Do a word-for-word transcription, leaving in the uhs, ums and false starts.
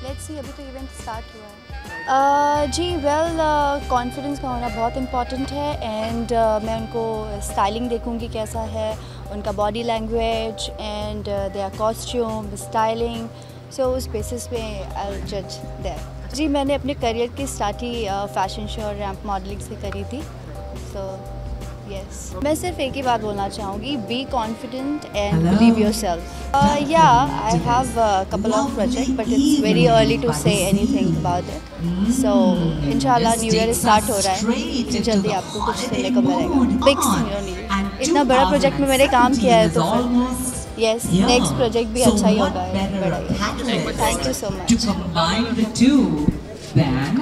Let's see, अभी तो event start हुआ है। uh, जी वेल कॉन्फिडेंस का होना बहुत इम्पॉर्टेंट है एंड uh, मैं उनको स्टाइलिंग देखूंगी कैसा है, उनका body language and their costume styling, so उस बेसिस पे आई विल जज देयर। जी मैंने अपने करियर की स्टार्ट ही फैशन शो और रैंप मॉडलिंग से करी थी, सो यस मैं सिर्फ एक ही बात बोलना चाहूँगी, be confident and believe your self. Yeah I have couple of project but it's very early to say anything about it, so इंशाल्लाह न्यू ईयर स्टार्ट हो रहा है तो जल्दी आपको कुछ सुनने को मिलेगा। बिग सिंगरनी इतना बड़ा प्रोजेक्ट में मैंने काम किया है तो फिर यस नेक्स्ट प्रोजेक्ट भी अच्छा ही होगा, बड़ा ही। Thank you so much.